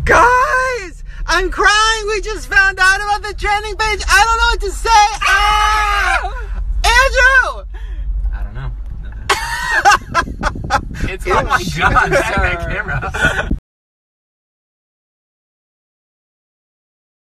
Guys, I'm crying. We just found out about the trending page. I don't know what to say. Andrew! I don't know. Oh my god, back that camera.